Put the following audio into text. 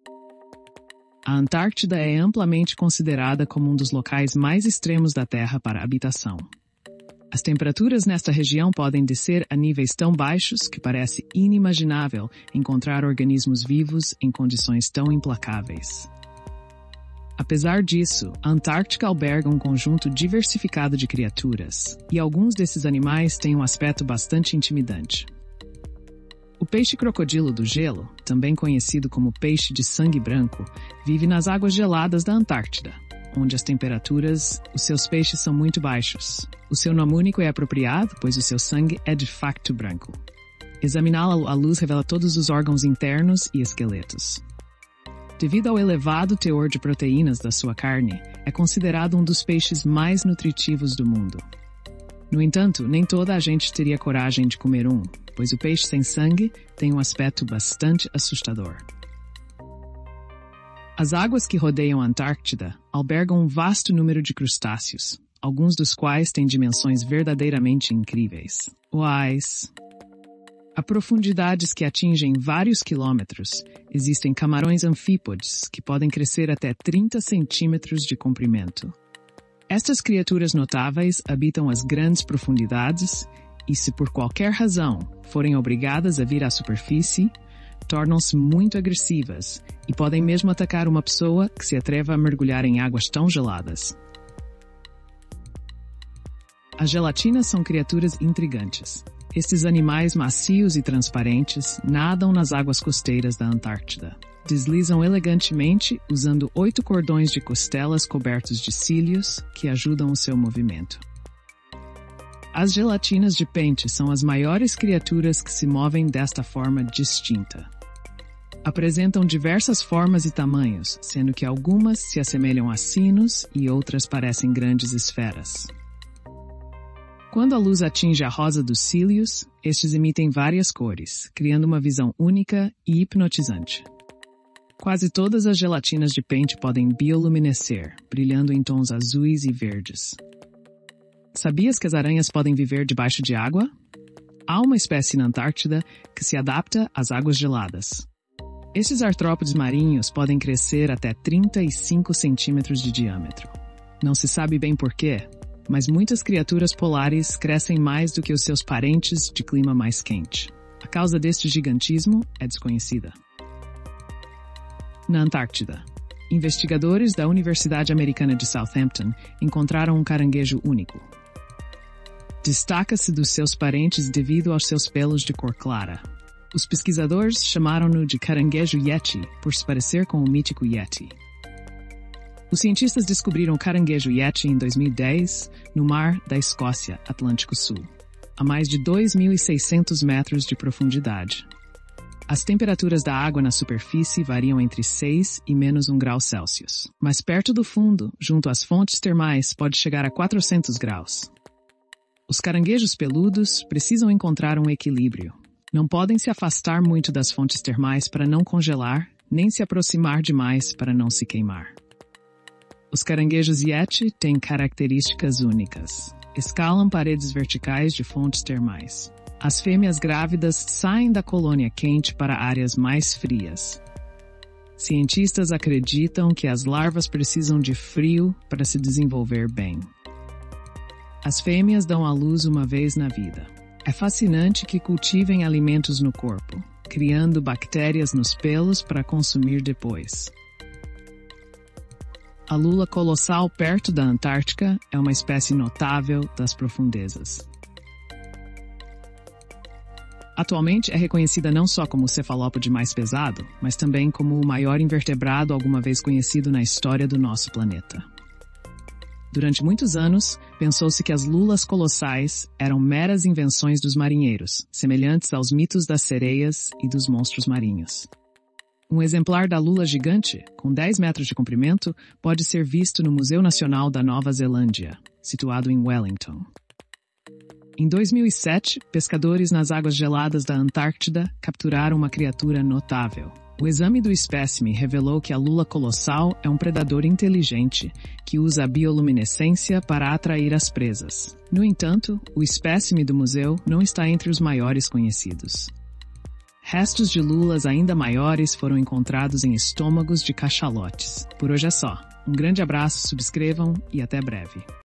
A Antártida é amplamente considerada como um dos locais mais extremos da Terra para a habitação. As temperaturas nesta região podem descer a níveis tão baixos que parece inimaginável encontrar organismos vivos em condições tão implacáveis. Apesar disso, a Antártica alberga um conjunto diversificado de criaturas, e alguns desses animais têm um aspecto bastante intimidante. O peixe-crocodilo do gelo, também conhecido como peixe de sangue branco, vive nas águas geladas da Antártida, onde os seus peixes são muito baixos. O seu nome único é apropriado, pois o seu sangue é de facto branco. Examiná-lo à luz revela todos os órgãos internos e esqueletos. Devido ao elevado teor de proteínas da sua carne, é considerado um dos peixes mais nutritivos do mundo. No entanto, nem toda a gente teria coragem de comer um, pois o peixe sem sangue tem um aspecto bastante assustador. As águas que rodeiam a Antártida albergam um vasto número de crustáceos, alguns dos quais têm dimensões verdadeiramente incríveis. Uais! A profundidades que atingem vários quilômetros, existem camarões anfípodes que podem crescer até 30 centímetros de comprimento. Estas criaturas notáveis habitam as grandes profundidades e, se por qualquer razão forem obrigadas a vir à superfície, tornam-se muito agressivas e podem mesmo atacar uma pessoa que se atreva a mergulhar em águas tão geladas. As gelatinas são criaturas intrigantes. Estes animais macios e transparentes nadam nas águas costeiras da Antártida. Deslizam elegantemente usando 8 cordões de costelas cobertos de cílios que ajudam o seu movimento. As gelatinas de pente são as maiores criaturas que se movem desta forma distinta. Apresentam diversas formas e tamanhos, sendo que algumas se assemelham a sinos e outras parecem grandes esferas. Quando a luz atinge a rosa dos cílios, estes emitem várias cores, criando uma visão única e hipnotizante. Quase todas as gelatinas de pente podem bioluminescer, brilhando em tons azuis e verdes. Sabias que as aranhas podem viver debaixo de água? Há uma espécie na Antártida que se adapta às águas geladas. Estes artrópodes marinhos podem crescer até 35 centímetros de diâmetro. Não se sabe bem porquê, mas muitas criaturas polares crescem mais do que os seus parentes de clima mais quente. A causa deste gigantismo é desconhecida. Na Antártida, investigadores da Universidade Americana de Southampton encontraram um caranguejo único. Destaca-se dos seus parentes devido aos seus pelos de cor clara. Os pesquisadores chamaram-no de caranguejo Yeti por se parecer com o mítico Yeti. Os cientistas descobriram o caranguejo Yeti em 2010 no mar da Escócia, Atlântico Sul, a mais de 2.600 metros de profundidade. As temperaturas da água na superfície variam entre 6 e menos 1 grau Celsius, mas perto do fundo, junto às fontes termais, pode chegar a 400 graus. Os caranguejos peludos precisam encontrar um equilíbrio. Não podem se afastar muito das fontes termais para não congelar, nem se aproximar demais para não se queimar. Os caranguejos Yeti têm características únicas. Escalam paredes verticais de fontes termais. As fêmeas grávidas saem da colônia quente para áreas mais frias. Cientistas acreditam que as larvas precisam de frio para se desenvolver bem. As fêmeas dão à luz uma vez na vida. É fascinante que cultivem alimentos no corpo, criando bactérias nos pelos para consumir depois. A lula colossal perto da Antártica é uma espécie notável das profundezas. Atualmente é reconhecida não só como o cefalópode mais pesado, mas também como o maior invertebrado alguma vez conhecido na história do nosso planeta. Durante muitos anos, pensou-se que as lulas colossais eram meras invenções dos marinheiros, semelhantes aos mitos das sereias e dos monstros marinhos. Um exemplar da lula gigante, com 10 metros de comprimento, pode ser visto no Museu Nacional da Nova Zelândia, situado em Wellington. Em 2007, pescadores nas águas geladas da Antártida capturaram uma criatura notável. O exame do espécime revelou que a lula colossal é um predador inteligente que usa a bioluminescência para atrair as presas. No entanto, o espécime do museu não está entre os maiores conhecidos. Restos de lulas ainda maiores foram encontrados em estômagos de cachalotes. Por hoje é só. Um grande abraço, subscrevam e até breve.